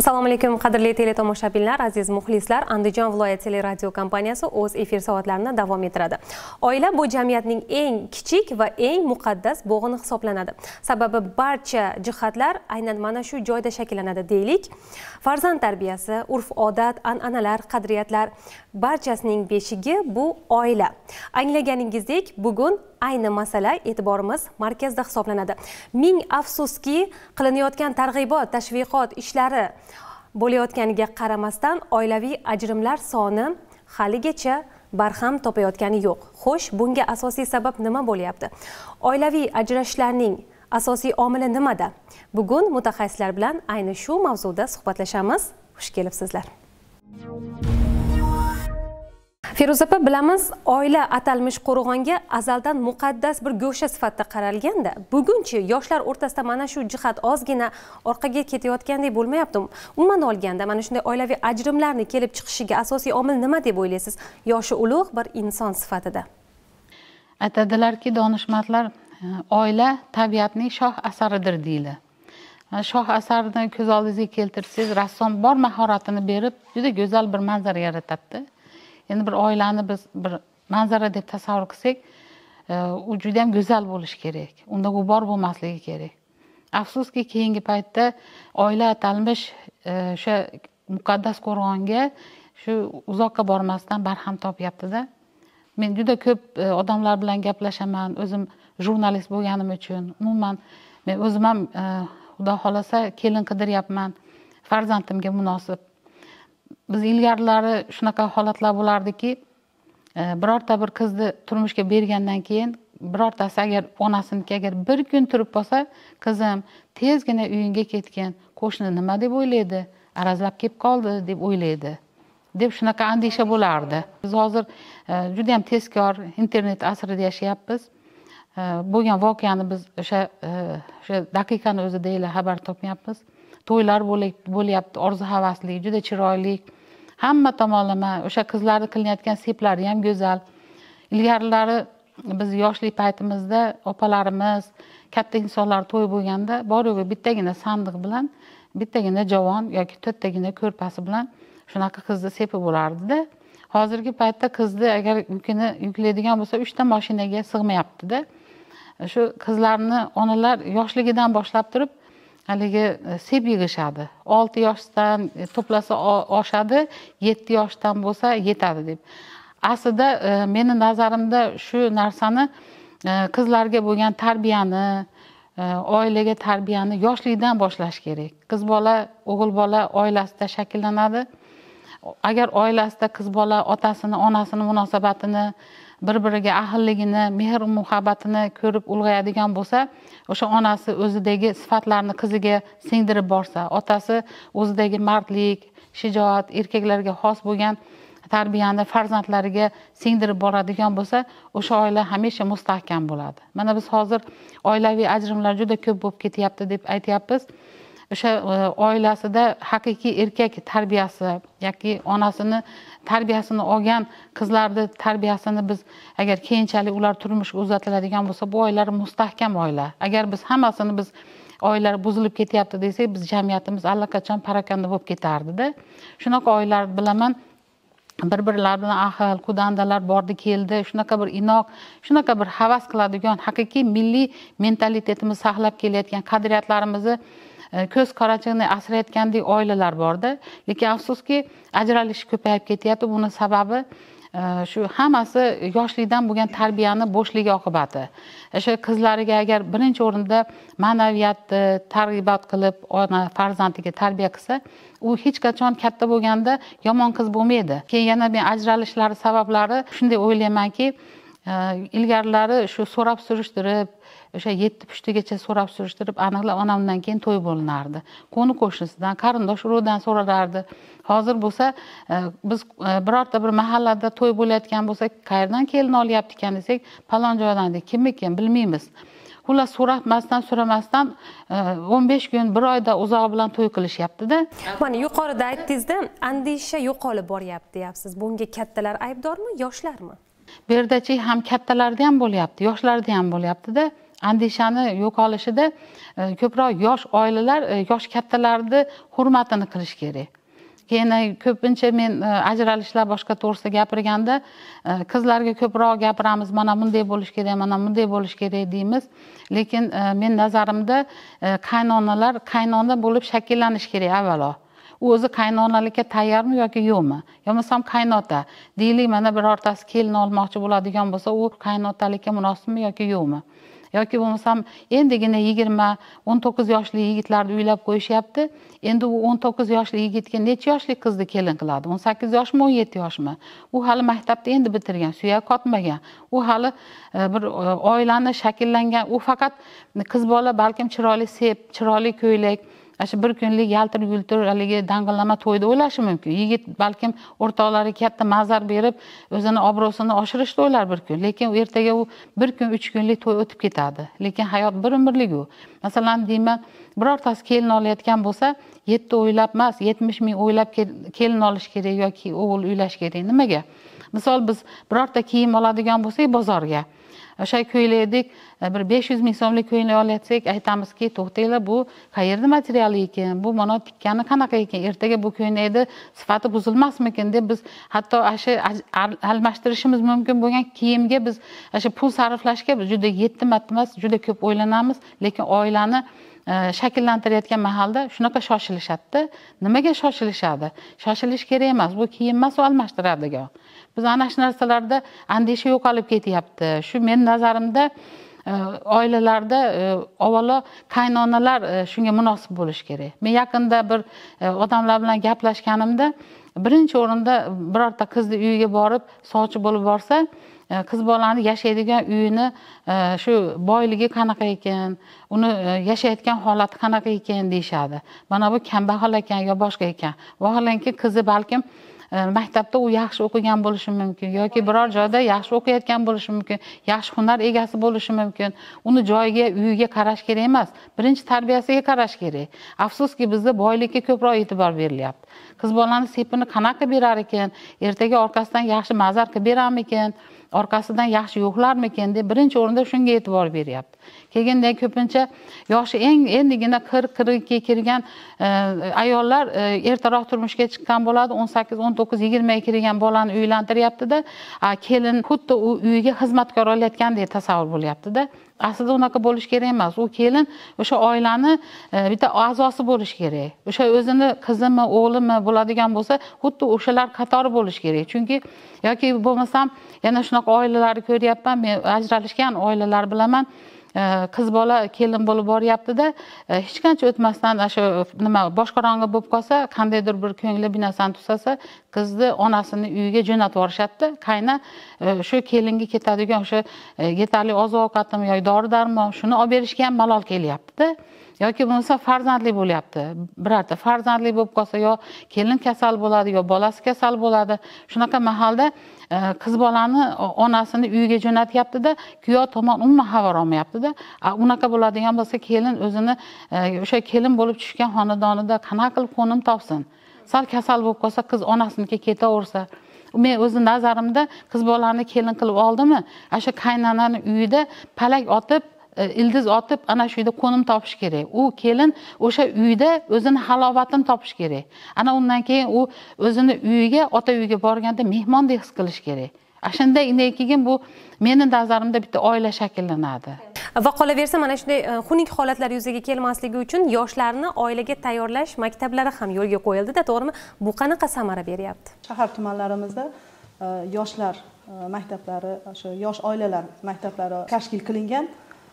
Assalomu alaykum qadrli teletomoshabinlar, aziz muxlislar. Andijon viloyat teleradio kompaniyasi o'z efir soatlarini davom ettiradi. Oila bu jamiyatning eng kichik va eng muqaddas bo'g'ini hisoblanadi. Sababi barcha jihatlar aynan mana shu joyda shakllanadi deylik. Farzand tarbiyasi, urf-odat, an'analar, qadriyatlar barchasining beshigi bu oila. Anglaganingizdek, bugun ayni masala e'tiborimiz markazda hisoblanadi. Ming afsuski qilinayotgan targ'ibot, tashviqot ishlari bo'layotganiga qaramasdan oilaviy ajrimlar soni haligacha barham topayotgani yo'q. Xo'sh, bunga asosiy sabab nima bo'lyapti? Oilaviy ajrashishlarning asosiy omili nimada? Bugun mutaxassislar bilan ayni shu mavzuda suhbatlashamiz. Xush kelibsizlar. Feruza opa, bilamiz, oila atalmish qo'rg'onga azaldan muqaddas bir go'sha sifatida qaralganda, bugunchi yoshlar o'rtasida mana shu jihat ozgina orqaga ketayotgandek bo'lmayaptimi? Umuman olganda, mana shunday oilaviy ajrimlarni kelib chiqishiga asosiy omil nima deb o'ylaysiz? Yoshi ulug' bir inson sifatida. Aytadilarki, donishmandlar, oila tabiatning shoh asaridir deydi. Shoh asarini ko'z oldingizga keltirsangiz, rassom bor mahoratini berib, juda go'zal bir manzara yaratadi. Endi bir oilani biz bir manzara deb tasavvur qilsak, u juda ham go'zal bo'lishi kerak. Unda g'ubor bo'lmasligi kerak. Afsuski, keyingi paytda oila atalmish o'sha muqaddas qo'rg'onga shu uzoqqa bormasdan barham topyapti-da. Men juda ko'p odamlar bilan gaplashaman, o'zim jurnalist bo'lganim uchun. Umuman men o'zim ham xudo xolasa kelin qidiryapman, farzandimga munosib. Biz ilgarilari shunaqa holatlar bo'lardiki, birorta bir qizni turmushga bergandan keyin birortasi agar onasinikiga agar bir kun turib qolsa, qizim tezgina uyingga ketgan, qo'shni nima deb o'ylaydi, arazlab kelib qoldi deb o'ylaydi, deb shunaqa andisha bo'lardi. Biz hozir juda ham tezkor internet asrida yashayapmiz. Bo'lgan voqeani biz o'sha daqiqani o'zida xabar topmayapmiz. To'ylar bo'lyapti, orzu havasli, juda chiroyli. Hamma tomonlama o'sha qizlarni qilinayotgan seplari ham go'zal. Ilgarilari biz yoshlik paytimizda opalarimiz, katta insonlar to'y bo'lganda bor-yo'g'i bittagina sandiq bilan, bittagina javon yoki to'rttagina ko'rpasi bilan shunaqa qizni sepib bo'lardi-da. Hozirgi paytda qizni agar yukini yuklaydigan bo'lsa, 3 ta mashinaga sig'mayapti-da. Shu qizlarni onalar yoshligidan boshlab turib haligi sep yig'ishadi. 6 yoshdan to'plasa oshadi, 7 yoshdan bo'lsa yetadi deb. Aslida meni nazarimda shu narsani qizlarga bo'lgan tarbiyani, oilaga tarbiyani yoshlikdan boshlash kerak. Qiz bola, o'g'il bola oilasida shakllanadi. Agar oilasida qiz bola otasini, onasini munosabatini, bir-biriga ahilligini, mehr muhabbatini ko'rib ulg'ayadigan bo'lsa, o'sha onasi o'zidagi sifatlarni qiziga singdirib borsa, otasi o'zidagi mardlik, shijoat, erkaklarga xos bo'lgan tarbiyani farzandlariga singdirib boradigan bo'lsa, o'sha oila hamisha mustahkam bo'ladi. Mana biz hozir oilaviy ajrimlar juda ko'p bo'lib ketyapti deb aytyapmiz. O'sha oilasida haqiqiy erkak tarbiyasi yoki onasini tarbiyasini olgan qizlarning tarbiyasini biz agar keyinchalik ular turmushga uzatiladigan bo'lsa, bu oilalar mustahkam oila. Agar biz hammasini biz oilalar buzilib ketyapti desak, biz jamiyatimiz allaqachon parakanda bo'lib ketardi-da. Shunaqa oilalar bilaman, bir-birlari bilan ahil, qudandalar bordi keldi, shunaqa bir inoq, shunaqa bir havas qiladigan haqiqiy milliy mentalitetimiz saqlab kelayotgan qadriyatlarimizni ko'z qarachig'ini asrayotgandek oilalar borda. Lekin afsuski ajralish ko'payib ketyapti. Buni sababi shu hammasi yoshlikdan bo'lgan tarbiyani bo'shligi oqibati. O'sha qizlariga agar birinchi o'rinda ma'naviyatni targ'ibot qilib, ona farzandiga tarbiya qilsa, u hech qachon katta bo'lganda yomon qiz bo'lmaydi. Keyin yana men ajralishlari sabablari shunday o'ylaymanki, ilgarilari shu so'rab surishtirib, o'sha 7 pushtigacha so'rab surishtirib, aniqlab onamdan keyin to'y bo'linardi. Qo'ni qo'shnisidan, qarindosh urug'dan so'ralardi. Hozir bo'lsa, biz birorta bir mahallada to'y bo'layotgan bo'lsa, qayerdan kelin olyapti ekan desak, falon joydan deb, kimniki bilmaymiz. Xullas, so'ramasdan, so'ramasdan 15 kun, 1 oyda uzoq bilan to'y qilishyapti-da. Mana yuqorida aytdingizda, andisha yo'qolib boryapti deyapsiz. Bunga kattalar aybdormi, yoshlarmi? Bu yerdachi ham kattalarda ham bo'lyapti, yoshlarda ham bo'lyapti-da. andishani yo'qolishida ko'proq yosh oilalar yosh kattalarni hurmatini qilish kerak. Keyin ko'pincha men ajralishlar boshqa to'g'risida gapirganda qizlarga ko'proq gapiramiz, mana bunday bo'lish kerak, mana bunday bo'lish kerak deymiz. Lekin men nazarimda qaynonalar qaynona bo'lib shakllanish kerak avvalo. U o'zi qaynonalikka tayyormi yoki yo'qmi? Yo bo'lmasam qaynota. Deylik, mana birortasi kelin olmoqchi bo'ladigan bo'lsa, u qaynotalikka munosibmi yoki yo'qmi? Yoki bo'lmasam endigina 20-19 yoshli yigitlarni uylab qo'yishyapti. Endi u 19 yoshli yigitga necha yoshli qizni kelin qiladi? 18 yoshmi, 17 yoshmi? U hali maktabda endi bitirgan, suyak qotmagan. U hali bir oilani shakllangan, u faqat qiz bola balkim chiroyli sep, chiroyli ko'ylak, shu bir kunlik yaltir yultir haligi dang'illama to'yda o'ylashi mumkin. Yigit balkim o'rtoqlari katta mazar berib, o'zini obro'sini oshirishni o'ylar bir kun. Lekin ertaga u bir kun, 3 kunlik to'y o'tib ketadi. Lekin hayot bir umrlik u. Masalan, deyman, birortasi kelin olayotgan bo'lsa, 7 o'ylab emas, 70 ming o'ylab kelin olish kerak yoki o'g'il uylash kerak. Nimaga? Misol biz birorta kiyim oladigan bo'lsak bozorga, o'sha ko'ylakdek bir 500 ming so'mlik ko'ylak olayotsak, aytamizki, to'xtanglar, bu qayerda materiali ekan, bu mana tikkani qanaqa ekan, ertaga bu ko'ylakni sifati buzilmasmikin deb biz hatto o'sha almashtirishimiz mumkin bo'lgan kiyimga biz o'sha pul sarflashga biz juda yettimat emas, juda ko'p o'ylanamiz, lekin oilani shakllantirayotgan mahalda shunaqa shoshilishadi. Nimaga shoshilishadi? Shoshilish kerak emas, bu kiyim emas, u almashtiradigan. Biz ana shu narsalarda andisha yo'qolib ketyapti. Shu men nazarimda oilalarda avvalo qaynonalar shunga munosib bo'lish kerak. Men yaqinda bir odamlar bilan gaplashganimda, birinchi o'rinda birorta qizni uyiga borib, sovchi bo'lib borsa, qiz bolani yashaydigan uyini shu boyligi qanaqa ekan, uni yashayotgan holati qanaqa ekan deyshadi. Mana bu kambag'al ekan yo boshqa ekan. Vaholanki qizi balkim maktabda u yaxshi o'qigan bo'lishi mumkin yoki biror joyda yaxshi o'qiyotgan bo'lishi mumkin, yaxshi hunar egasi bo'lishi mumkin. Uni joyiga, uyiga qarash kerak emas, birinchi tarbiyasiga qarash kerak. Afsuski bizda boylikka ko'proq e'tibor berilyapti. Qiz bolani sepini qanaqa berar ekan, ertaga orqasidan yaxshi mazar qilib berarmikan, orqasidan yaxshi yo'qlarmikan deb birinchi o'rinda shunga e'tibor beryapti. Kelganda ko'pincha yoshi endigina 40-42 kirgan ayollar ertaroq turmushga chiqqan bo'ladi, 18, 19, 20 ga kirgan bolani uylantiryapti-da, kelin xuddi u uyiga xizmatkor olayotgandek tasavvur bo'lyapti-da. Aslida unaqa bo'lish kerak emas. U kelin o'sha oilani bitta a'zosi bo'lish kerak. O'sha o'zini qizimi, o'g'limi bo'ladigan bo'lsa, xuddi o'shalar qatori bo'lish kerak. Chunki yoki bo'lmasam yana shunaqa oilalarni ko'ryapman, men ajralishgan oilalar bilaman. Qiz bola kelin bo'lib boryapti-da, hech qancha o'tmasdan shu nima boshqarong'i bo'lib qolsa, qandaydir bir ko'ngli bir narsani tusasa, qizni onasini uyiga jo'natib yuborishadi. Qayna shu kelinga ketadigan o'sha yetarli oziq-ovqatmi yoki dori-darmon shuni olib berishga ham malol kelyapti-da. Yoki bo'lmasa farzandli bo'lyapti. Birorta farzandli bo'lib qolsa, yo kelin kasal bo'ladi, yo bolasi kasal bo'ladi. Shunaqa mahalda qiz bolani onasini uyiga jo'natyapti-da, kuyov tomon umuman xabar olmayapti-da. Unaqa bo'ladigan bo'lsa, kelin o'zini o'sha kelin bo'lib tushgan xonadonida qanaqa qilib qo'nim topsin? Sal kasal bo'lib qolsa, qiz onasinikiga ketaversa, men o'zi nazarimda qiz bolani kelin qilib oldimi, o'sha qaynonani uyida palak otib, ildiz otib, ana shu yerda qo'nim topish kerak. U kelin o'sha uyda o'zini halovatini topish kerak. Ana undan keyin u o'zini uyiga, ota uyiga borganda mehmondek his qilish kerak. Shunday keyin bu meni nazarimda bitta oila shakllanadi. Va qolaversa, mana shunday xunuk holatlar yuzaga kelmasligi uchun yoshlarni oilaga tayyorlash maktablari ham yo'lga qo'yildi-da, to'g'rimi? Bu qanaqa samara beryapti? Shahar tumanlarimizda yoshlar maktablari, o'sha yosh oilalar maktablari tashkil qilingan.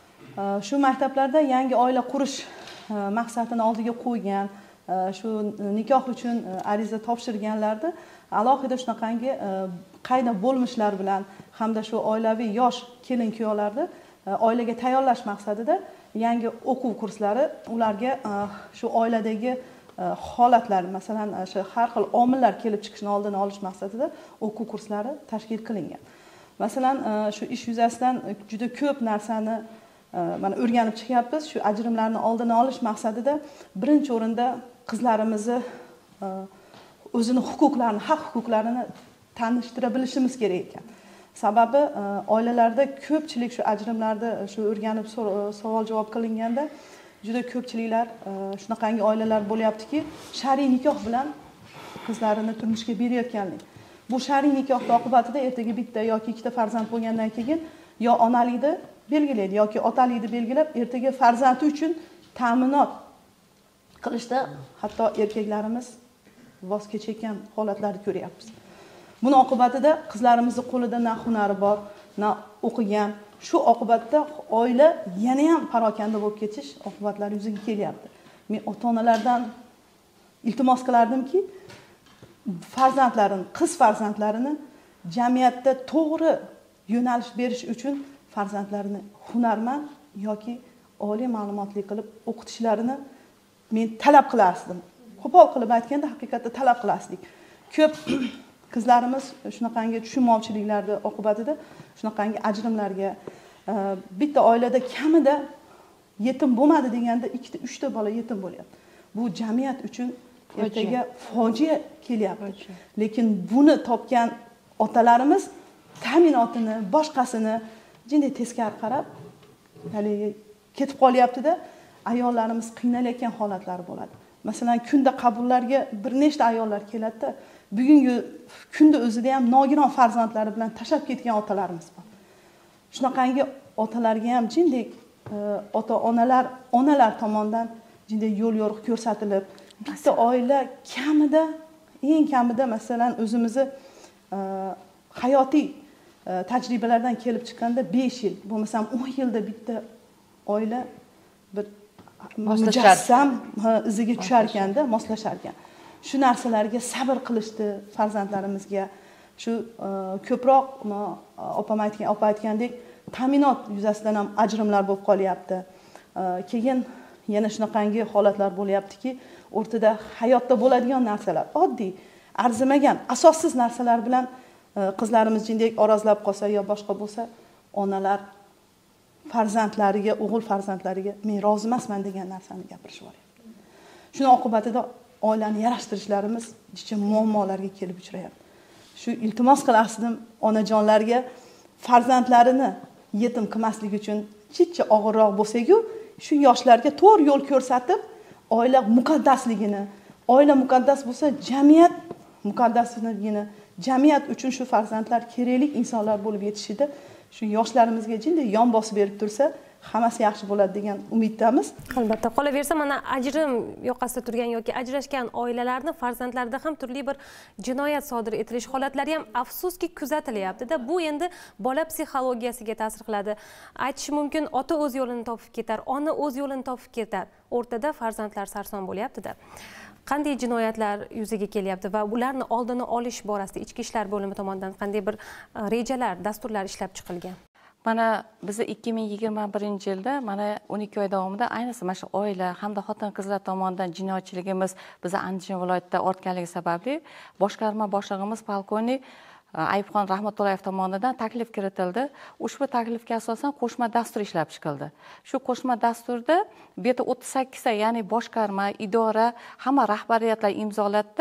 Shu maktablarda yangi oila qurish maqsadini oldiga qo'ygan, shu nikoh uchun ariza topshirganlarni alohida shunaqangi qayna bo'lmishlar bilan hamda shu oilaviy yosh kelin kuyovlarni oilaga tayyorlash maqsadida yangi o'quv kurslari ularga shu oiladagi holatlar, masalan, shu har xil omillar kelib chiqishini oldini olish maqsadida o'quv kurslari tashkil qilingan. Masalan, shu ish yuzasidan juda ko'p narsani mana o'rganib chiqyapmiz. Shu ajrimlarni oldini olish maqsadida birinchi o'rinda qizlarimizni o'zini huquqlarini, haq huquqlarini tanishtira bilishimiz kerak ekan. Sababi oilalarda ko'pchilik shu ajrimlarda shu o'rganib savol javob qilinganda juda ko'pchiliklar shunaqangi oilalar bo'lyaptiki, shar'iy nikoh bilan qizlarini turmushga berayotganlik. Bu shar'iy nikohning oqibatida ertaga bitta yoki ikkita farzand bo'lgandan keyin yo onalikni belgilaydi yoki otalikni belgilab, ertaga farzandi uchun ta'minot qilishda hatto erkaklarimiz voz kechayotgan holatlarni ko'ryapmiz. Buni oqibatida qizlarimizning qo'lida na hunari bor, na o'qigan. Shu oqibatda oila yana ham parokanda bo'lib ketish oqibatlari yuzaga kelyapti. Men ota-onalardan iltimos qilardimki, farzandlarini, qiz farzandlarini jamiyatda to'g'ri yo'nalish berish uchun farzandlarini hunarmand yoki oliy ma'lumotli qilib o'qitishlarini men talab qilardim. Qo'pol qilib aytganda haqiqatda talab qilasdik. Ko'p qizlarimiz shunaqangi tushunmovchiliklarning oqibatida shunaqangi ajrimlarga, bitta oilada kamida yetim bo'lmadi deganda 2-3 ta bola yetim bo'lyapti. Bu jamiyat uchun ertaga fojia kelyapti. Lekin buni topgan otalarimiz ta'minotini, boshqasini jinday teskari qarab, haligi ketib qolyapti-da, ayollarimiz qiynalayotgan holatlari bo'ladi. Masalan, kunda qabullarga bir nechta ayollar keladi-da, bugungi kunda o'zida ham nogiron farzandlari bilan tashlab ketgan otalarimiz bor. Shunaqangi otalarga ham jinday onalar tomonidan jinday yo'l yo'riq ko'rsatilib, bitta oila kamida, eng kamida masalan o'zimizni hayotiy tajribalardan kelib chiqqanda 5 yil, bo'lmasam 10 yilda bitta oila bir mujassam iziga tushar ekanda, moslashar ekan. Shu narsalarga sabr qilishdi farzandlarimizga. Shu ko'proq opam aytgandek, ta'minot yuzasidan ham ajrimlar bo'lib qolyapti. Keyin yana shunaqangi holatlar bo'lyaptiki, o'rtada hayotda bo'ladigan narsalar, oddiy, arzimagan, asossiz narsalar bilan qizlarimiz jindak orozlab qolsa yo boshqa bo'lsa, onalar farzandlariga, o'g'il farzandlariga men rozi emasman degan narsani gapirishib yuboryapti. Shuni oqibatida oilani yarashtirishlarimiz jicha muammolarga kelib uchrayapti. Shu iltimos qilardim onajonlarga, farzandlarini yetim qilmaslik uchun jicha og'irroq bo'lsa-ku, shu yoshlarga to'g'ri yo'l ko'rsatib, oila muqaddasligini, oila muqaddas bo'lsa, jamiyat muqaddasligini, jamiyat uchun shu farzandlar kerakli insonlar bo'lib yetishida shu yoshlarimizga jinday yon bosib berib tursa, hammasi yaxshi bo'ladi degan umiddamiz. Albatta, qolaversa mana ajrim yoqasida turgan yoki ajrashgan oilalarning farzandlarida ham turli bir jinoyat sodir etilish holatlari ham afsuski kuzatilyapti-da. Bu endi bola psixologiyasiga ta'sir qiladi. Aytish mumkin, ota o'z yo'lini topib ketar, ona o'z yo'lini topib ketar. O'rtada farzandlar sarson bo'lyapti-da. Qanday jinoyatlar yuzaga kelyapti va ularni oldini olish borasida Ichki ishlar bo'limi tomonidan qanday bir rejalar, dasturlar ishlab chiqilgan? Mana biz 2021-yilda mana 12 oy davomida ayniqsa mana shu oila hamda xotin-qizlar tomonidan jinoyatchiligimiz bizni Andijon viloyatida ortganligi sababli boshqarma boshlig'imiz polkovnik Ayibxon Rahmatullayev tomonidan taklif kiritildi. Ushbu taklifga asosan qo'shma dastur ishlab chiqildi. Shu qo'shma dasturda bu yerda 38 ta, ya'ni boshqarma, idora, hamma rahbariyatlar imzolatdi.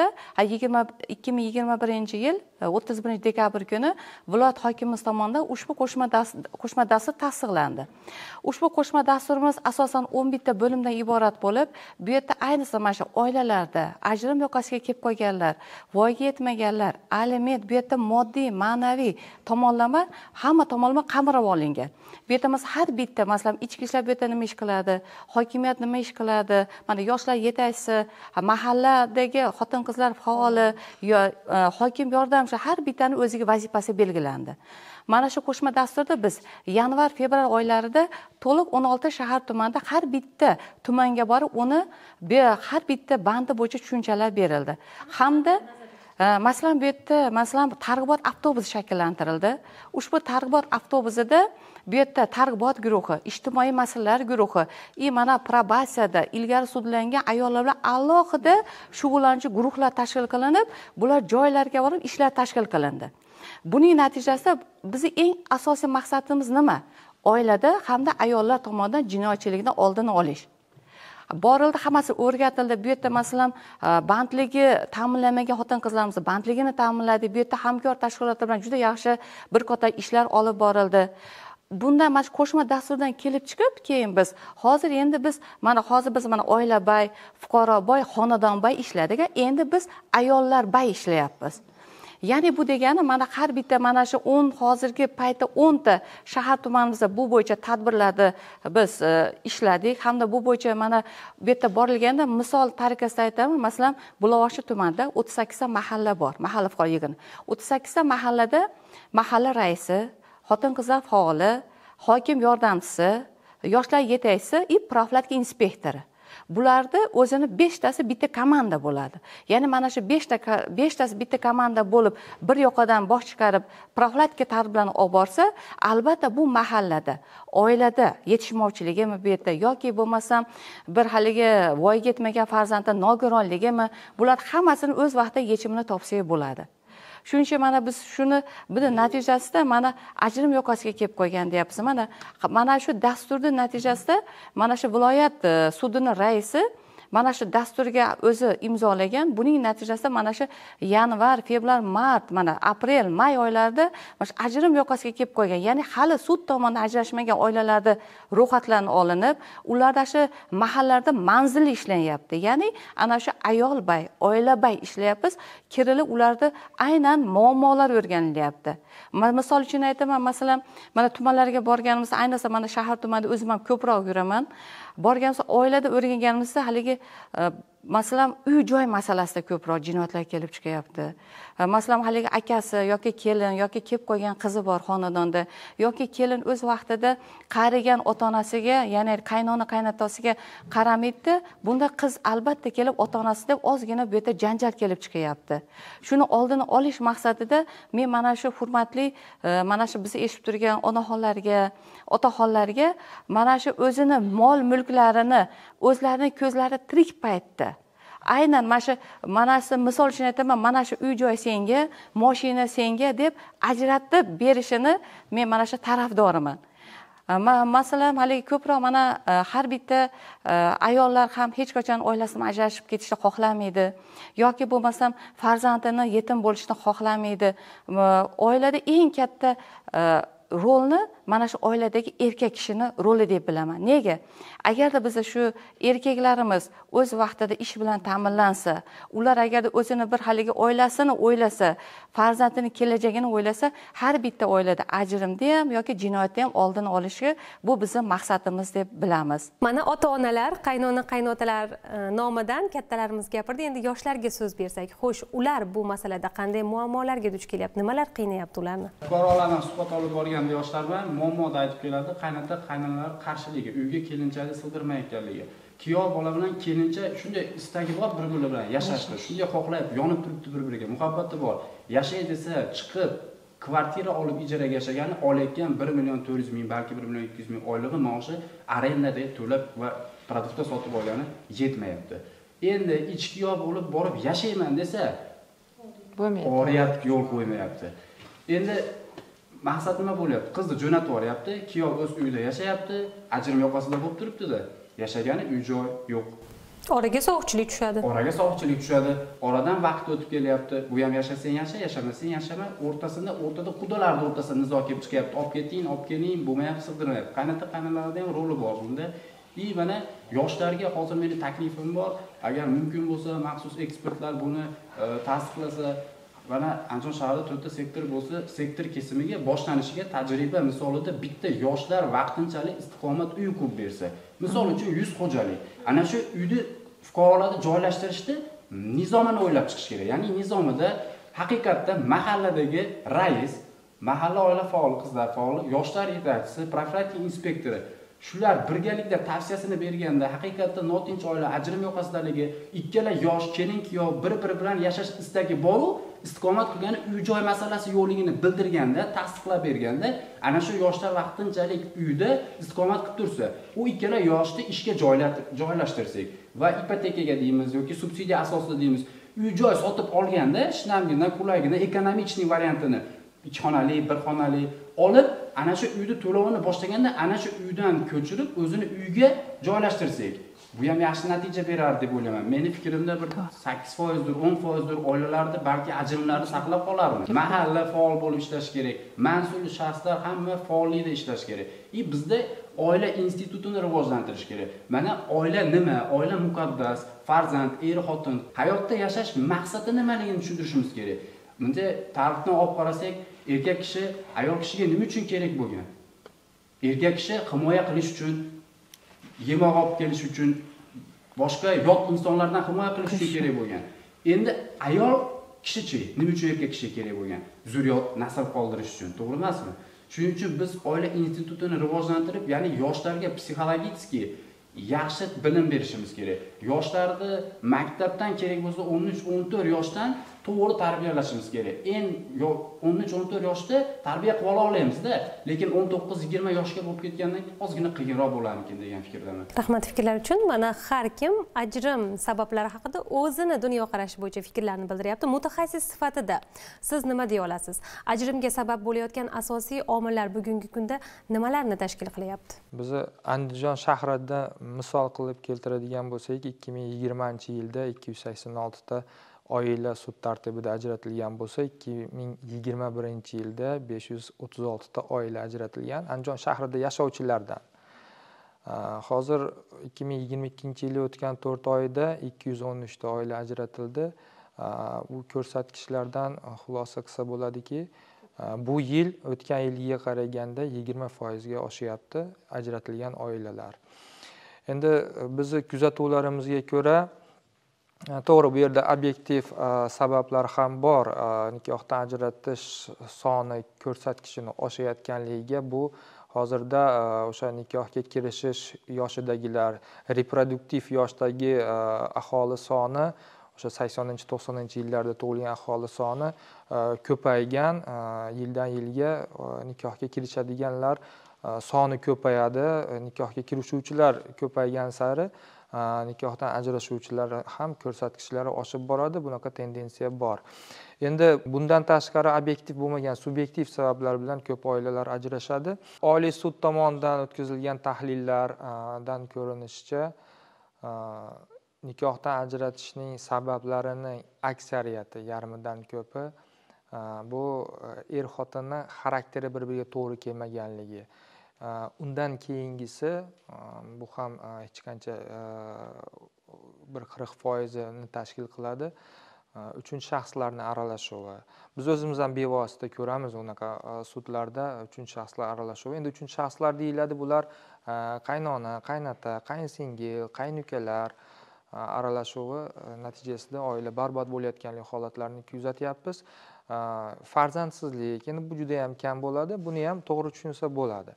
2021-yil 31 dekabr kuni viloyat hokimimiz tomonidan ushbu qo'shma dastur tasdiqlandi. Ushbu qo'shma dasturimiz asosan 11 ta bo'limdan iborat bo'lib, bu yerda ayniqsa mana shu oilalarda ajrim yoqasiga kelib qolganlar, voyaga yetmaganlar, aliment, bu yerda moddiy, ma'naviy tomonlama hamma tomonlama qamrab olingan. Bu yerda har bitta, masalan, ichki ishlar bu yerda nima ish qiladi, hokimiyat nima ish qiladi, mana yoshlar yetakchisi, mahalladagi xotin-qizlar faoli, hokim yordamchi har bittaning o'ziga vazifasi belgilandi. Mana shu qo'shma dasturda biz yanvar-fevral oylarida to'liq 16 shahar tumanda har bitta tumanga borib, uni har bitta bandi bo'yicha tushunchalar berildi. Hamda masalan bu yerda targ'ibot avtobusi shakllantirildi. Ushbu targ'ibot avtobusida bu yerda targ'ibot guruhi, ijtimoiy masalalar guruhi, mana probasiyada ilgari sudlangan ayollar bilan alohida shug'ullanuvchi guruhlar tashkil qilinib, bular joylarga borib ishlar tashkil qilindi. Buning natijasida bizning eng asosiy maqsadimiz nima? Oilada hamda ayollar tomonidan jinoyatchilikni oldini olish. borildi, hammasi o'rgatildi. Bu yerda masalan bandligi ta'minlanmagan xotin-qizlarimiz bandligini ta'minladik. Bu yerda hamkor tashkilotlar bilan juda yaxshi bir qator ishlar olib borildi. Bundan mana qo'shma dasturdan kelib chiqib, keyin biz hozir mana oila boy, fuqaro boy, xonadon boy ishladik, endi biz ayollar boy ishlayapmiz. Ya'ni bu degani mana har bitta mana shu hozirgi paytda 10 ta shahar tumanimizda bu bo'yicha tadbirlarni biz ishladik hamda bu bo'yicha mana bu yerda borilganda misol tariqasida aytaman, masalan, Buloqchi tumanida 38 ta mahalla bor, mahalla fuqaro yig'ini. 38 ta mahallada mahalla raisi, xotin-qizlar faoli, hokim yordamchisi, yoshlar yetakchisi va profilaktika inspektori. Bularda o'zini 5 tasi bitta komanda bo'ladi. Ya'ni mana shu 5 tasi bitta komanda bo'lib, bir yoqadan bosh chiqarib, profilaktika tadbirlarini olib borsa, albatta bu mahallada, oilada yetishmovchiligimi bu yerda yoki bo'lmasam bir haligi voyaga yetmagan farzandda nogironligimi, bular hammasini o'z vaqtida yechimini topsak bo'ladi. Shuning uchun mana biz shuni buni natijasida mana ajrim yoqasiga kelib qo'ygan deyapmiz. Mana shu dasturning natijasida mana shu viloyat sudining raisi mana shu dasturga o'zi imzolagan. Buning natijasida mana shu yanvar, fevral, mart, mana aprel, may oylarida mana ajrim yoqasiga kelib qo'ygan. Ya'ni hali sud tomonidan ajrashmagan oilalarda ro'yxatlarni olinib, ularda shu mahallalarda manzilli ishlanyapti. Ya'ni ana shu ayol bay, oila bay ishlayapmiz. Kirilib ularda aynan muammolar o'rganilyapti. Misol uchun aytaman, masalan, mana tumanlarga borganimizda, ayniqsa mana shahar tumanida o'zim ham ko'proq yuraman. Borganimizda oilada o'rganganimizda haligi masalan uy-joy masalasida ko'proq jinoyatlar kelib chiqyapti. Masalan, haligi akasi yoki kelin yoki kelib qo'ygan qizi bor xonadonda yoki kelin o'z vaqtida qarigan ota-onasiga, ya'ni qaynona qaynotasiga qaramaydi. Bunda qiz albatta kelib ota-onasi deb ozgina bu yerda janjal kelib chiqyapti. Shuni oldini olish maqsadida men mana shu hurmatli mana shu bizni eshitib turgan onaxonlarga, otaxonlarga mana shu o'zini mol mulklarini o'zlarining ko'zlari tirik paytda aynan mana shu misol uchun aytaman, mana shu uy-joy senga, mashina senga deb ajratib berishini men mana shu tarafdoriman. Masalan, haligi ko'proq mana har bitta ayollar ham hech qachon oilasidan ajrashib ketishni xohlamaydi yoki bo'lmasam farzandini yetim bo'lishni xohlamaydi. Oilada eng katta rolni mana shu oiladagi erkak kishini roli deb bilaman. Nega? Agarda biz shu erkaklarimiz o'z vaqtida ish bilan ta'minlansa, ular agarda o'zini bir haligi oilasini o'ylasa, farzandining kelajagini o'ylasa, har bitta oilada ajrimda ham yoki jinoyatda ham oldini olishi bu bizning maqsadimiz deb bilamiz. Mana ota-onalar, qaynona qaynotalar nomidan kattalarimiz gapirdi. Endi yoshlarga so'z bersak, xo'sh, ular bu masalada qanday muammolarga duch kelyapti? Nimalar qiynayapti ularni? Fuqarolardan suhbat olib borgan yoshlar bilan muammoda aytib keladi, qaynota qaynonalar qarshiligi, uyga kelinchani sig'dirmayotganligi. Kuyov bola bilan kelincha shunday istagi bor bir-biri bilan yashashni, shunday xohlayib yonib turibdi bir-biriga, muhabbati bor. Yashay desa, chiqib kvartira olib ijaraga yashagani olayotgan 1.400.000 balki 1.200.000 oylig'i maoshi arendada to'lab va produktda sotib olgani yetmayapti. Endi ichkiyo bo'lib borib yashayman desa, bo'lmayapti. Oriyat yo'l qo'ymayapti. Endi maqsad nima bo'lyapti? Qizni jo'natib yuboryapti, kuyov o'z uyida yashayapti, ajrim yoqasida bo'lib turibdi-da, yashagani uy-joy yo'q. Oraga sovuqchilik tushadi. Oraga sovuqchilik tushadi. Oradan vaqt o'tib kelyapti. Bu ham yashasang yasha, yashamasang yashama. O'rtada qudalarning o'rtasida nizo kelib chiqyapti. Olib keting, olib keling, bo'lmayapti, sig'dirmayapti. Qaynota qaynonalarda ham roli bor bunda. Mana yoshlarga hozir meni taklifim bor. Agar mumkin bo'lsa, maxsus ekspertlar buni tasdiqlasa, mana Andijon shahrida 4 ta sektor bo'lsa, sektor kesimiga boshlanishiga tajriba misolida bitta yoshlar vaqtinchalik istiqomat uy qurib bersa, misol uchun 100 xo'jalik, ana shu uyni fuqarolarni joylashtirishda nizomini o'ylab chiqish kerak. Ya'ni nizomida haqiqatdan mahalladagi rais, mahalla oila faol, qizlar faoli, yoshlar yetakchisi, profilaktika inspektori shular birgalikda tavsiyasini berganda haqiqatda notinch oila ajrim yoqasidaligi, ikkala yosh kelin kuyov bir-biri bilan yashash istagi bor-u, istiqomat qilgani uy-joy masalasi yo'qligini bildirganda, tasdiqlab berganda, ana shu yoshlar vaqtinchalik uyda istiqomat qilib tursa, u ikkala yoshni ishga joylashtirsak va ipotekaga deymiz yoki subsidiya asosida deymiz, uy-joy sotib olganda, shinamgina, qulaygina, ekonomichniy variantini 2 xonali, 1 xonali olib, ana shu uyni to'lovini boshlaganda ana shu uydan ko'chirib o'zini uyga joylashtirsak, bu ham yaxshi natija berardi deb o'ylayman. Meni fikrimda bir 8%dir, 10%dir oilalarda balki ajrimlarni saqlab qolarmiz. Mahalla faol bo'lib ishlash kerak. Mas'ul shaxslar hamma faollikda ishlash kerak. Bizda oila institutini rivojlantirish kerak. Mana oila nima? Oila muqaddas, farzand, er-xotin, hayotda yashash maqsadi nimaligini tushuntirishimiz kerak. Bunda tarixni olib qarasak, erkak kishi ayol kishiga nima uchun kerak bo'lgan? Erkak kishi himoya qilish uchun, yemoq olib kelish uchun, boshqa yot insonlardan himoya qilish uchun kerak bo'lgan. Endi ayol kishichi nima uchun erkak kishi kerak bo'lgan? Zurriyot, nasl qoldirish uchun, to'g'ri emasmi? Shuning uchun biz oila institutini rivojlantirib, ya'ni yoshlarga psixologik yaxshi bilim berishimiz kerak. Yoshlarni maktabdan kerak bo'lsa 13-14 yoshdan to'g'ri tarbiyalashimiz kerak. 13-14 yoshda tarbiya qila olamiz-da, lekin 19-20 yoshga bo'lib ketgandan keyin ozgina qiyinroq bo'larmikin degan fikrdaman. Rahmat fikrlar uchun. Mana har kim ajrim sabablari haqida o'zini dunyoqarashi bo'yicha fikrlarni bildiryapti. Mutaxassis sifatida siz nima deya olasiz? Ajrimga sabab bo'layotgan asosiy omillar bugungi kunda nimalarni tashkil qilyapti? Biz Andijon shahrida misol qilib keltiradigan bo'lsak, 2020-yilda 286 ta oila sud tartibida ajratilgan bo'lsa, 2021-yilda 536 ta oila ajratilgan Andijon shahrida yashovchilardan. Hozir 2022-yilda o'tgan 4 oyda 213 ta oila ajratildi. Bu ko'rsatkichlardan xulosa qilsa bo'ladiki, bu yil o'tgan yilga qaraganda 20% ga oshyapti ajratilgan oilalar. Endi bizni kuzatuvlarimizga ko'ra, to'g'ri, bu yerda obyektiv sabablar ham bor. Nikohdan ajratish soni ko'rsatkichini oshayotganligiga bu hozirda o'sha nikohga kirishish yoshidagilar, reproduktiv yoshdagi aholi soni, o'sha 80-90-yillarda tug'ilgan aholi soni ko'paygan, yildan yilga nikohga kirishadiganlar soni ko'payadi, nikohga kirishuvchilar ko'paygan sari nikohdan ajrashuvchilar ham ko'rsatkichlari oshib boradi. Bunaqa tendensiya bor. Endi bundan tashqari obyektiv bo'lmagan subyektiv sabablar bilan ko'p oilalar ajrashadi. Oliy sud tomonidan o'tkazilgan tahlillardan ko'rinishicha, nikohdan ajratishning sabablarining aksariyati, yarmidan ko'pi bu er-xotinning xarakteri bir-biriga to'g'ri kelmaganligi. Undan keyingisi bu ham hech qancha bir 40% ni tashkil qiladi. Uchinchi shaxslarning aralashuvi. Biz o'zimiz ham bevosita ko'ramiz unaqa sudlarda uchinchi shaxslar aralashuvi. Endi uchinchi shaxslar deyiladi, bular qaynona, qaynota, qaynsingil, qaynukalar aralashuvi natijasida oila barbod bo'layotganlik holatlarini kuzatyapmiz. Farzandsizlik, endi bu juda ham kam bo'ladi. Buni ham to'g'ri tushunsa bo'ladi.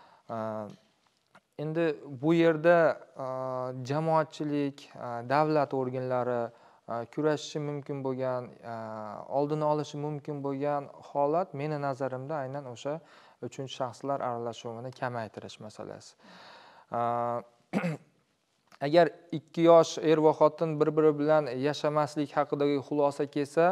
Endi bu yerda jamoatchilik, davlat organlari kurashishi mumkin bo'lgan, oldini olishi mumkin bo'lgan holat meni nazarimda aynan o'sha uchinchi shaxslar aralashuvini kamaytirish masalasi. Agar ikki yosh er va xotin bir-biri bilan yashamaslik haqidagi xulosa kelsa,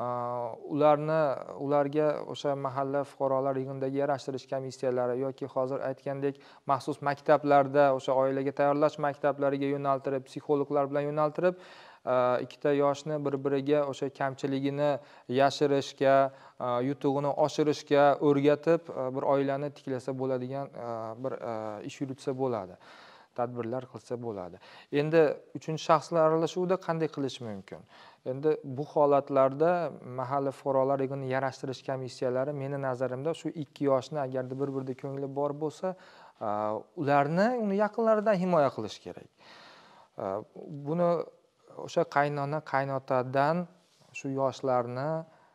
ularga o'sha mahalla fuqarolar yig'inidagi yarashtirish komissiyalari yoki hozir aytgandek maxsus maktablarda, o'sha oilaga tayyorlash maktablariga yo'naltirib, psixologlar bilan yo'naltirib, ikkita yoshni bir-biriga o'sha kamchiligini yashirishga, yutug'ini oshirishga o'rgatib, bir oilani tiklasa bo'ladigan bir ish yuritsa bo'ladi. Tadbirlar qilsa bo'ladi. Endi uchinchi shaxslar aralashuvida qanday qilish mumkin? Endi bu holatlarda mahalla fuqarolar yig'inini yarashtirish komissiyalari meni nazarimda shu ikki yoshni agarda bir-birida ko'ngli bor bo'lsa, uni yaqinlaridan himoya qilish kerak. Buni o'sha qaynona, qaynotadan shu yoshlarni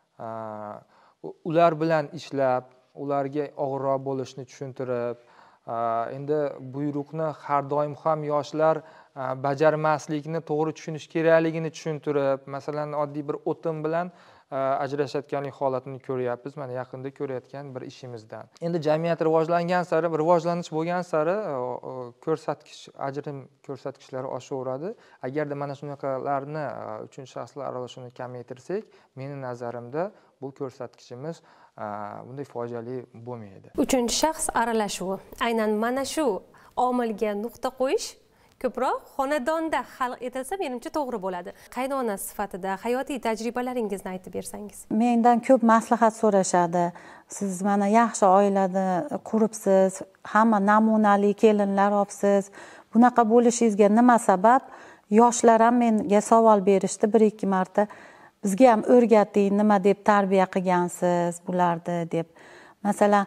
ular bilan ishlab, ularga og'irroq bo'lishni tushuntirib, endi buyruqni har doim ham yoshlar bajarmaslikni to'g'ri tushunish kerakligini tushuntirib, masalan, oddiy bir o'tin bilan ajrashayotganlik holatini ko'ryapmiz. Mana yaqinda ko'rayotgan bir ishimizdan. Endi jamiyat rivojlangan sari, rivojlanish bo'lgan sari ajrim ko'rsatkichlari oshaveradi. Agarda mana shunaqalarni uchinchi shaxslar aralashuvini kamaytirsak, meni nazarimda bu ko'rsatkichimiz bunday fojiali bo'lmaydi. Uchinchi shaxs aralashuvi. Aynan mana shu omilga nuqta qo'yish ko'proq xonadonda hal etilsa, menimcha to'g'ri bo'ladi. Qaynona sifatida hayotiy tajribalaringizni aytib bersangiz. Mendan ko'p maslahat so'rashadi. Siz mana yaxshi oilada quribsiz, hamma namunali kelinlar olibsiz. Bunaqa bo'lishingizga nima sabab? Yoshlar ham menga savol berishdi 1-2 marta. Bizga ham o'rgating, nima deb tarbiya qilgansiz bularni deb. Masalan,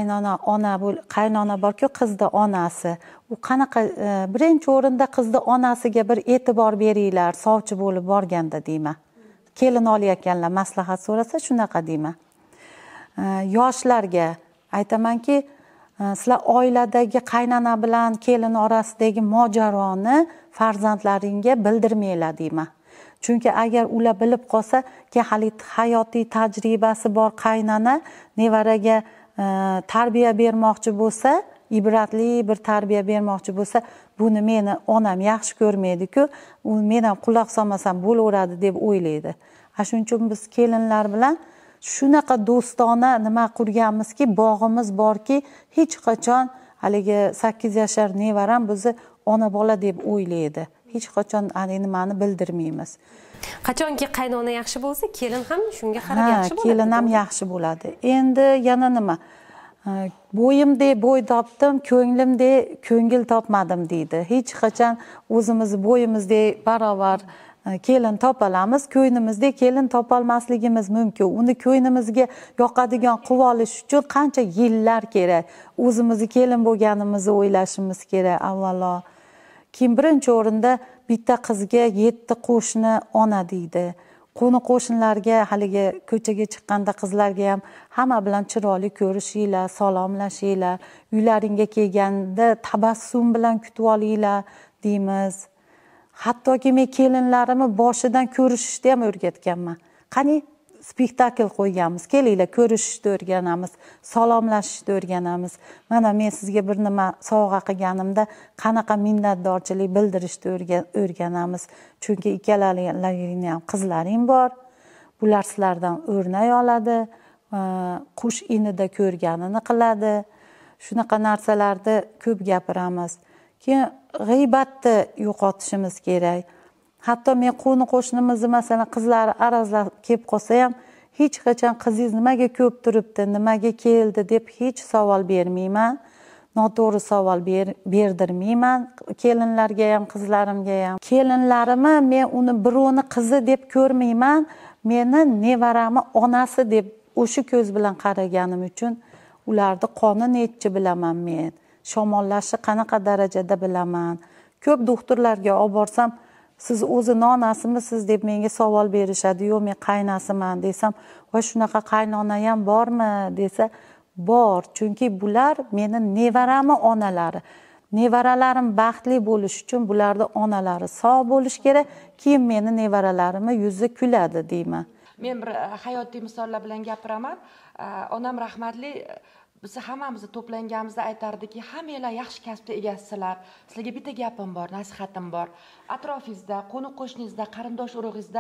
qaynona borku, qizni onasi. U qanaqa birinchi o'rinda qizni onasiga bir e'tibor beringlar, sovchi bo'lib borganda deyman. Kelin olayotganlar maslahat so'rasa shunaqa deyman. Yoshlarga aytamanki, sizlar oiladagi qaynona bilan kelin orasidagi mojaroni farzandlaringga bildirmanglar deyman. Chunki agar ular bilib qolsa, hali hayotiy tajribasi bor qaynona nevaraga tarbiya bermoqchi bo'lsa, ibratli bir tarbiya bermoqchi bo'lsa, buni meni onam yaxshi ko'rmaydi-ku, u men ham quloq solmasam bo'laveradi deb o'ylaydi. Shuning uchun biz kelinlar bilan shunaqa do'stona nima qurganmizki, bog'imiz borki, hech qachon haligi 8 yashar nevaram bizni ona bola deb o'ylaydi. Hech qachon nimani bildirmaymiz. Qachonki qaynona yaxshi bo'lsa, kelin ham shunga qarab yaxshi bo'ladi. Kelin ham yaxshi bo'ladi. Endi yana nima? Bo'yimdek bo'y topdim, ko'nglimdek ko'ngil topmadim deydi. Hech qachon o'zimiz bo'yimizdek barobar kelin topolamiz, ko'ynimizdek kelin topolmasligimiz mumkin. Uni ko'ynimizga yoqadigan qilib olish uchun qancha yillar kerak. O'zimizni kelin bo'lganimizni o'ylashimiz kerak avvalo. Keyin birinchi o'rinda bitta qizga 7 qo'shni ona deydi. Qo'ni qo'shnilarga haligi ko'chaga chiqqanda qizlarga ham hamma bilan chiroyli ko'rishinglar, salomlashinglar, uylaringga kelganda tabassum bilan kutib olinglar deymiz. Hattoki men kelinlarimni boshidan ko'rishishni ham o'rgatganman. Qani spektakl qo'yganmiz, kelinglar ko'rishishni o'rganamiz, salomlashishni o'rganamiz. Mana men sizga bir nima sovg'a qilganimda qanaqa minnatdorchilik bildirishni o'rganamiz. Chunki ikkalaringizning ham qizlaring bor. Bular sizlardan o'rnak oladi, qush inida ko'rganini qiladi. Shunaqa narsalarni ko'p gapiramiz. Keyin g'iybatni yo'qotishimiz kerak. Hatto men qo'ni qo'shnimizni masalan qizlari arazlab kelib qolsa ham hech qachon qizingiz nimaga ko'p turibdi, nimaga keldi deb hech savol bermayman. Noto'g'ri savol berdirmayman kelinlarga ham, qizlarimga ham. Kelinlarimni men uni birovni qizi deb ko'rmayman. Meni nevarami onasi deb o'sha ko'z bilan qaraganim uchun ularni qoni nechi bilaman men. Shamollashi qanaqa darajada bilaman. Ko'p doktorlarga olib borsam, siz o'zi nonasimisiz deb menga savol berishadi. Yo'q, men qaynasiman desam, "Va shunaqa qaynona ham bormi?" desa, bor. Chunki bular meni nevarami onalari. Nevaralarim baxtli bo'lish uchun bularning onalari sog' bo'lish kerak. Keyin meni nevaralarimni yuzi kuladi deyman. Men bir hayotiy misollar bilan gapiraman. Onam rahmatli biz hammamizni to'planganimizda aytardiki, hammanglar yaxshi kasbda egasizlar. Sizlarga bitta gapim bor, nasihatim bor. Atrofingizda, qo'ni qo'shningizda, qarindosh urug'ingizda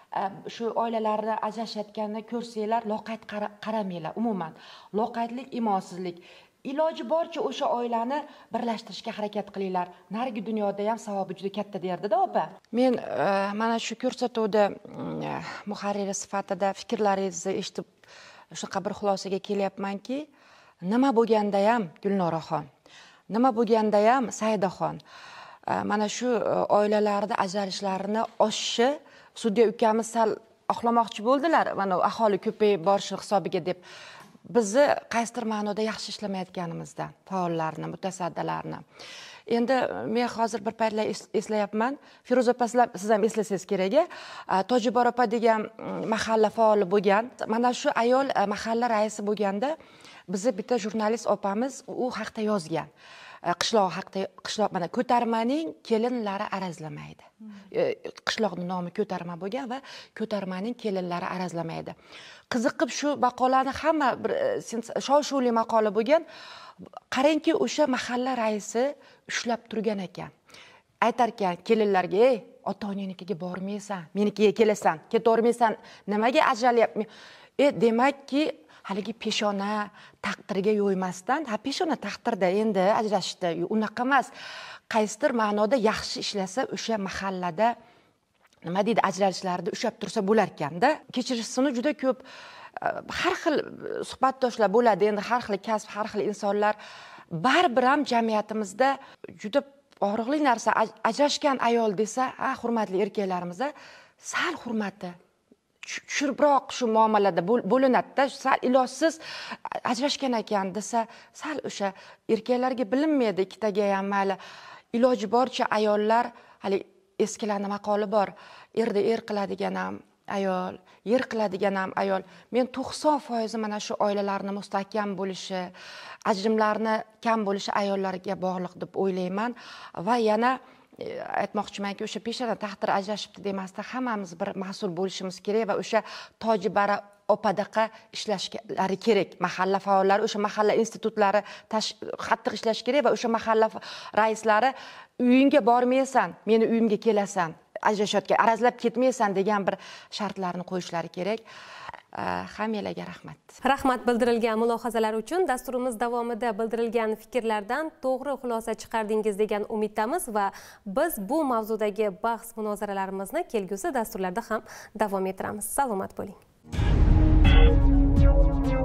shu oilalarni ajrashayotganini ko'rsanglar, loqayd qaramanglar. Umuman, loqaydlik, imonsizlik. Iloji boricha o'sha oilani birlashtirishga harakat qilinglar. Narigi dunyoda ham savobi juda katta derdi-da, opa. Men mana shu ko'rsatuvda muharriri sifatida fikrlaringizni eshitib shunaqa bir xulosaga kelyapmanki, nima bo'lganda ham Gulnoraxon, nima bo'lganda ham Saidaxon, mana shu oilalarda ajralishlarini oshishi sudya ukamiz sal oqlamoqchi bo'ldilar, mana aholi ko'payib borishi hisobiga deb. Bizni qaysidir ma'noda yaxshi ishlamayotganimizda, faollarni, mutasaddilarni. Endi men hozir bir paytlar eslayapman, Feruza opa, siz ham eslasangiz kerak, Tojibor opa degan mahalla faoli bo'lgan. Mana shu ayol mahalla raisi bo'lganda bizni bitta jurnalist opamiz u haqda yozgan. Qishloq haqida, qishloq mana Ko'tarmaning kelinlari arazlamaydi. Qishloqning nomi Ko'tarma bo'lgan va Ko'tarmaning kelinlari arazlamaydi. Qiziqib shu maqolani hamma bir shov-shuvli maqola bo'lgan. Qarangki, o'sha mahalla raisi ushlab turgan ekan. Aytar ekan kelinlarga, "Ey, ota-onangnikiga bormaysan, menikiga kelasan, ketavermaysan, nimaga ajralyapman?" Demakki, haligi peshona taqdirga yo'ymasdan, peshona taqdirda endi ajrashishda unaqa emas. Qaysidir ma'noda yaxshi ishlasa o'sha mahallada nima deydi, ajralishlarda ushlab tursa bo'lar ekanda. Kechirishini juda ko'p har xil suhbatdoshlar bo'ladi. Endi har xil kasb, har xil insonlar baribir ham jamiyatimizda juda og'riqli narsa. Ajrashgan ayol desa, hurmatli erkaklarimiz sal hurmati tushiribroq shu muomalada bo'linadi-da. Sal ilojsiz ajrashgan ekan desa, sal o'sha erkaklarga bilinmaydi, ikkitaga ham mayli. Iloji boricha ayollar, hali eskilarning maqoli bor. Erda qiladigan ham ayol, yer qiladigan ham ayol. Men 90% mana shu oilalarning mustahkam bo'lishi, ajrimlarni kam bo'lishi ayollarga bog'liq deb o'ylayman. Va yana aytmoqchimanki, o'sha peshona taqdir ajrashibdi demasdan hammamiz bir mas'ul bo'lishimiz kerak va o'sha tojibara opadaqa ishlashlari kerak. Mahalla faollari, o'sha mahalla institutlari qattiq ishlash kerak va o'sha mahalla raislari uyingga bormaysan, meni uyimga kelasan, ajrashayotgan, arazlab ketmaysan degan bir shartlarni qo'yishlari kerak. Hammalarga rahmat. Rahmat bildirilgan mulohazalar uchun. Dasturimiz davomida bildirilgan fikrlardan to'g'ri xulosa chiqardingiz degan umiddamiz va biz bu mavzudagi bahs munozaralarimizni kelgusi dasturlarda ham davom ettiramiz. Salomat bo'ling.